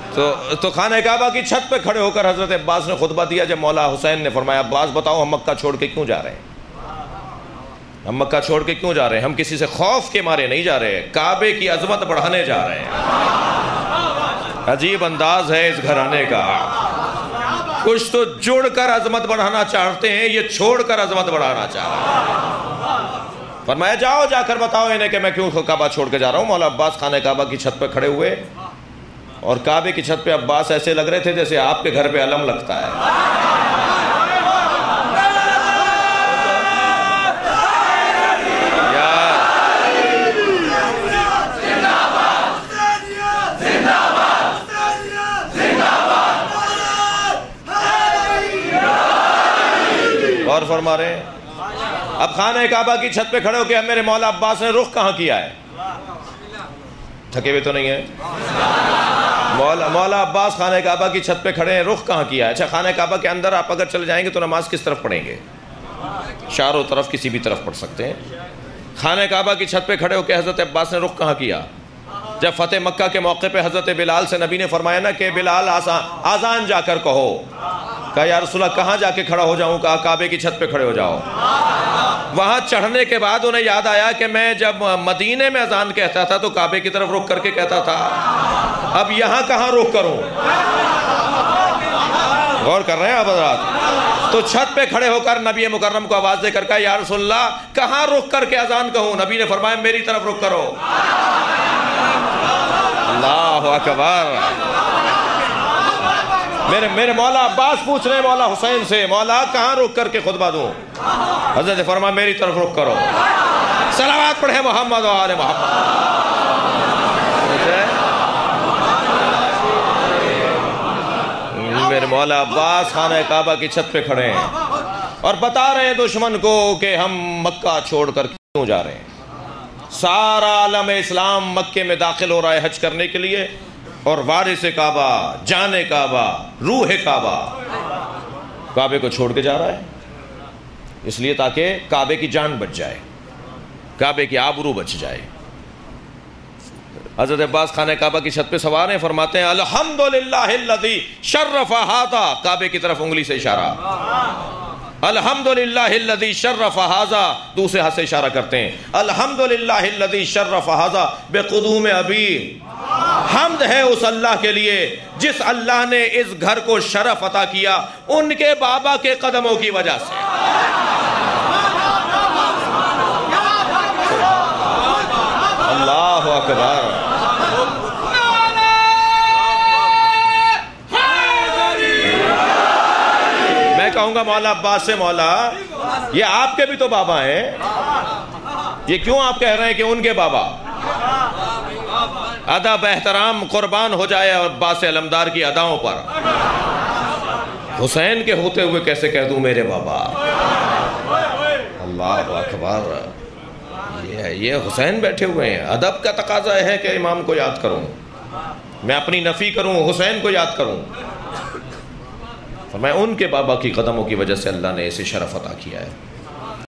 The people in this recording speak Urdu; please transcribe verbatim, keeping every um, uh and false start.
تو تو خانہ کعبہ کی چھت پہ کھڑے ہو کر حضرت عباس نے خطبہ دیا. جب مولا حسین نے فرمایا عباس بتاؤ ہم مکہ چھوڑ کے کیوں جا رہے ہیں؟ ہم مکہ چھوڑ کے کیوں جا رہے ہیں؟ ہم کسی سے خوف کے مارے نہیں جا رہے، کعبے کی عظمت بڑھانے جا رہے ہیں. عجیب انداز ہے اس گھرانے کا. کچھ تو جڑ کر عظمت بڑھانا چاہتے ہیں، یہ چھوڑ کر عظمت بڑھانا چاہ رہے ہیں. فرمایا جاؤ جا کر بتاؤ انہیں کہ میں کیوں کعبہ چھوڑ کے جا رہا ہوں. مولا عباس خانہ کعبہ کی چھت پہ کھڑے ہوئے اور کعبے کی چھت پہ عباس ایسے لگ رہے تھے جیسے آپ کے گھر پہ علم لگتا ہے. اور فرما رہے ہیں اب خانہ کعبہ کی چھت پہ کھڑے ہو کے میرے مولا عباس نے رخ کہاں کیا ہے؟ تھکے ہوئے تو نہیں ہیں؟ مولا مولا عباس خانہ کعبہ کی چھت پہ کھڑے ہیں، رخ کہاں کیا ہے؟ اچھا خانہ کعبہ کے اندر آپ اگر چلے جائیں گے تو نماز کس طرف پڑھیں گے؟ چاروں طرف کسی بھی طرف پڑھ سکتے ہیں. خانہ کعبہ کی چھت پہ کھڑے ہو کے حضرت عباس نے رخ کہاں کیا؟ جب فتح مکہ کے موقع پہ حضرت بلال سے نبی نے فرمایا نا کہ بلال آذان جا کر کہو. کہا یا رسول اللہ کہاں جا کے کھڑا ہو جاؤں؟ کہا کعبے کی چھت پہ کھڑے ہو جاؤ. وہاں چڑھنے کے بعد انہیں یاد آیا کہ میں جب مدینے میں اذان کہتا تھا تو کعبے کی طرف رخ کر کے کہتا تھا، اب یہاں کہاں رخ کروں؟ غور کر رہے ہیں آپ حضرات؟ تو چھت پہ کھڑے ہو کر نبی مکرم کو آواز دے کر کہا یا رسول اللہ کہاں رخ کر کے اذان کہوں؟ نبی نے فرمایا میری طرف رخ کرو. اللہ اکبر. میرے میرے مولا عباس پوچھ رہے ہیں مولا حسین سے مولا کہاں رخ کر کے خطبہ دوں؟ حضرت فرمایا میری طرف رخ کرو. صلوات پڑھیں محمد و آل محمد. میرے مولا عباس خانہ کعبہ کی چھت پہ کھڑے ہیں اور بتا رہے ہیں دشمن کو کہ ہم مکہ چھوڑ کر کیوں جا رہے ہیں. سارا عالم اسلام مکے میں داخل ہو رہا ہے حج کرنے کے لیے اور وارث کعبہ، جان کعبہ، روح کعبہ کعبے کو چھوڑ کے جا رہا ہے اس لیے تاکہ کعبے کی جان بچ جائے، کعبے کی آبرو بچ جائے. حضرت عباس خانہ کعبہ کی چھت پہ سوار ہیں، فرماتے ہیں الحمدللہ الذی شرف ھذا، کعبے کی طرف انگلی سے اشارہ. الحمدللہ الذی شرف ھذا، دوسرے ہاتھ سے اشارہ کرتے ہیں الحمدللہ الذی شرف ھذا بقدوم ابی. حمد ہے اس اللہ کے لیے جس اللہ نے اس گھر کو شرف عطا کیا ان کے بابا کے قدموں کی وجہ سے. اللہ اکبر. میں کہوں گا مولا عباس سے مولا یہ آپ کے بھی تو بابا ہیں، یہ کیوں آپ کہہ رہے ہیں کہ ان کے بابا؟ ادب احترام قربان ہو جائے عباس علمدار کی اداؤں پر. حسین کے ہوتے ہوئے کیسے کہہ دوں میرے بابا؟ اللہ اکبر. یہ یہ حسین بیٹھے ہوئے ہیں، ادب کا تقاضا ہے کہ امام کو یاد کروں، میں اپنی نفی کروں حسین کو یاد کروں. فرمایا ان کے بابا کی قدموں کی وجہ سے اللہ نے ایسے شرف عطا کیا ہے.